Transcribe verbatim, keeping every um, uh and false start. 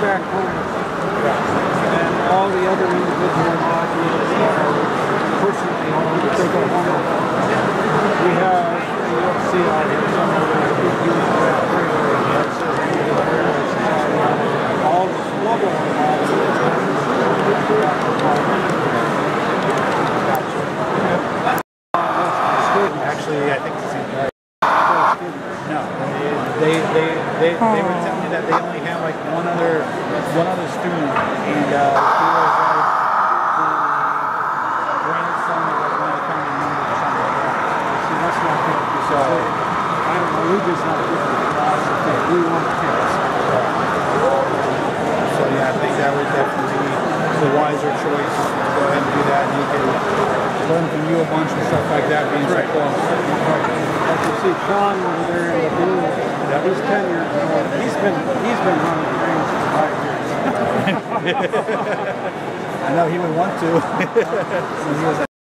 back home. And all the other individual modules are personally owned. They go home. We have, you'll see out here somewhere, there's a big huge red trailer that says Native Heritage Society. All the logo on all of it. Actually, I think it's the same price. No, they they they they were telling me that they only have like one other one other student, and uh, he was like the grandson of like one of the company members or something like that. See, that's not good. So I don't know. We just have different philosophy. We want kids. So yeah, I think that would definitely be the wiser choice. Go ahead and do that, and you can learn from you a bunch and stuff like that, being so close. As you see Sean over there in the blue, he's ten years old. He's been he's been running trains for five years. I know he would want to. When he was